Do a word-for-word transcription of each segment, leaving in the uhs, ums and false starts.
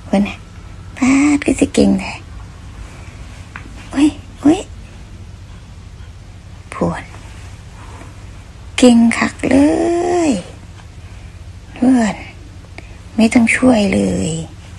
คนน่ะป้าก็จะเก่งเลยโอ้ยโอ้ยปวดเก่งคักเลยเพื่อนไม่ต้องช่วยเลย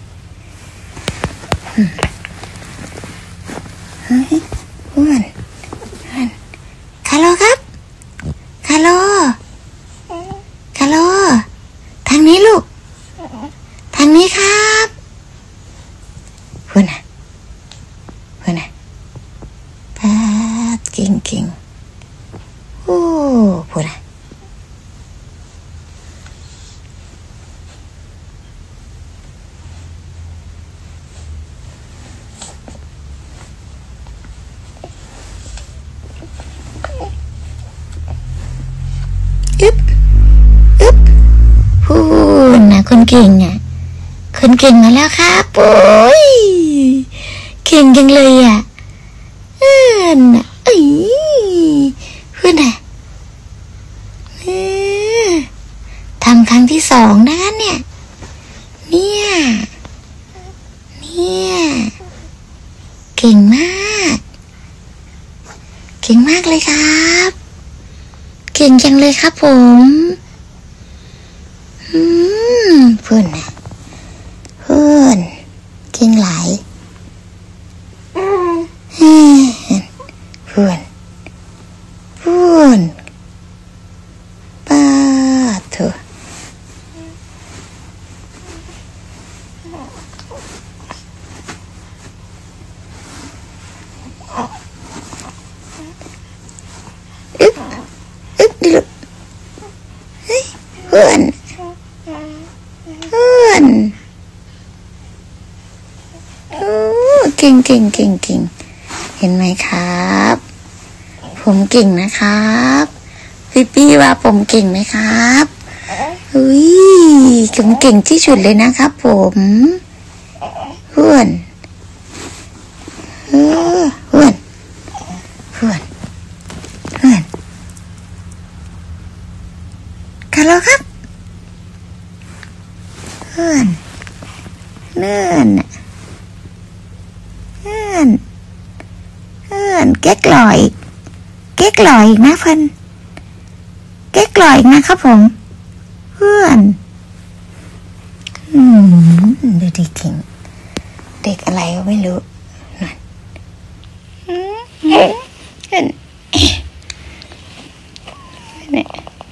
เฮ้ยเพื่อนคาร์โลครับคาร์โลคาร์โลทางนี้ลูกทางนี้ครับเพื่อนน่ะเพื่อนน่ะป้าเก่งเก่งโอ้เพื่อนน่ะอึ๊บอึ๊บพูนนะคนเก่งอ่ะคนเก่งมาแล้วครับโอ้ยเก่งจังเลยอ่ะเออน่ะเอ้ยเพื่อนน่ะเออทำครั้งที่สองนะเนี่ยเนี่ยเนี่ยเก่งมากเก่งมากเลยครับเก่งจังเลยครับผมอืมเพื่อนนะเพื่อนเก่งหลายเพื่อนเพื่อนป้าเถอะอึ๊บอึ๊บดิลูกเฮ้ยเพื่อนเพื่อนโอ้เก่งเก่งเก่งเก่งเห็นไหมครับผมเก่งนะครับพี่ปี้ว่าผมเก่งไหมครับอุ้ยผมเก่งที่สุดเลยนะครับผมเพื่อนเออเพื่อนเพื่อนเพื่อนคาร์โลครับเพื่อนเนื่อนเพื่อนเพื่อนเก๊กลอยเก๊กลอยนะเพื่อนเก๊กลอยนะครับผมเพื่อนอืมดูดิเก่งเด็กอะไรก็ไม่รู้นั่นเพื่อนเนี่ย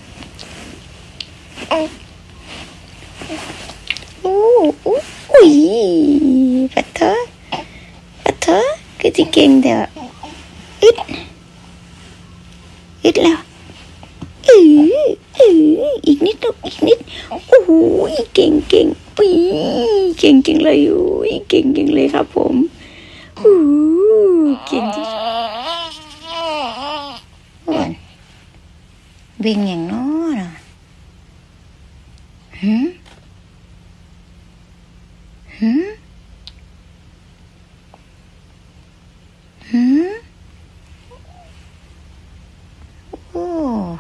อู้อู้อุ้ยปัดเถอะปัดเถอะก็จะเก่งเดี๋ยวอึดอึดแล้วอืออืออีกนิดลูกอีกนิดโอ้โหเก่งเก่งปีเก่งจริงเลยโอ้ยเก่งจริงเลยครับผมโอ้เก่งที่สุดวิ่งอย่างน้อยนะหืมหืมหืมโอ้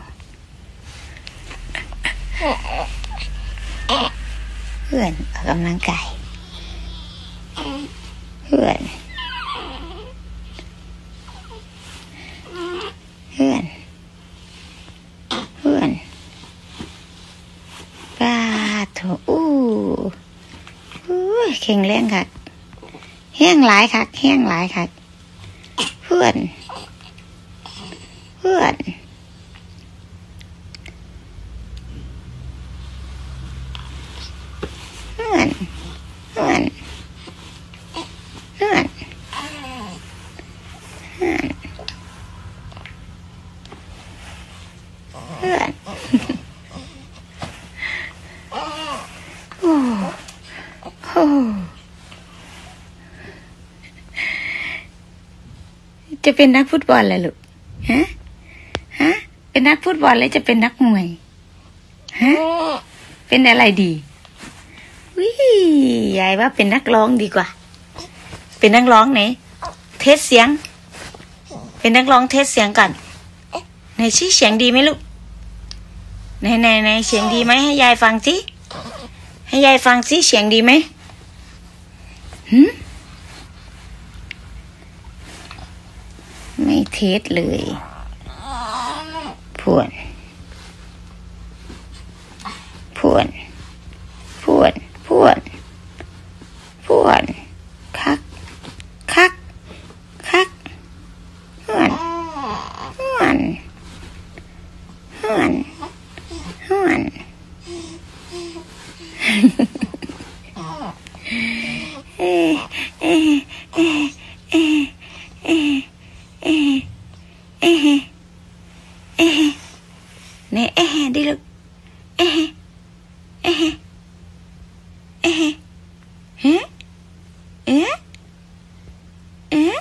เพื่อนออกกำลังกายเพื่อนเพื่อนเพื่อนป้าโถอู้แข็งแรงค่ะแห้งหลายค่ะแห้งหลายค่ะเพื่อนเพื่อนเพื่อนเพื่อนเพื่อนเพื่อนเพื่อนโอ้โอ้จะเป็นนักฟุตบอลเลยลูกฮะฮะเป็นนักฟุตบอลแล้วจะเป็นนักมวยฮะเป็นอะไรดีวิยายว่าเป็นนักร้องดีกว่าเป็นนักร้องไหนเทสเสียงเป็นนักร้องเทสเสียงก่อนไหนชี้เสียงดีไหมลูกไหนไหนไหนเสียงดีไหมให้ยายฟังสิให้ยายฟังสิเสียงดีไหมหืมไม่เทสเลยพวนพวนพวนพวนพวนคักคักคักเฮือนเฮือนเฮือนเฮือนเอ๊ะเอ๊ะเอ๊ะเอ๊ะเอ๊ะเอ๊ะเอ๊ะเอ๊ะเนี่ยเอ๊ะดิลูกเอ๊ะเอ๊ะเอ๊ะเอ๊ะเอ๊ะเอ๊ะ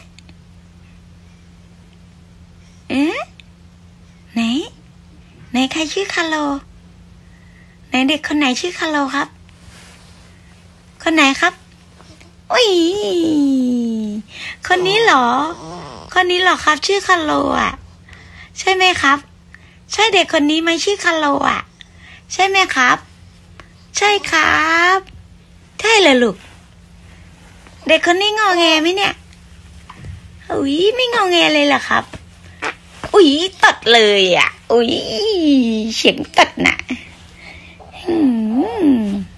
เอ๊ะไหนไหนใครชื่อคาโลไหนเด็กคนไหนชื่อคาโลครับคนไหนครับอุ้ยคนนี้เหรอคนนี้เหรอครับชื่อคาโลอ่ะใช่ไหมครับใช่เด็กคนนี้ไหมชื่อคาโลอ่ะใช่ไหมครับใช่ครับใช่เลยลูกเด็กคนนี้งอแงไหมเนี่ยอุ้ยไม่งอแงเลยเหรอครับอุ้ยตัดเลยอ่ะอุ้ยเสียงตัดน่ะ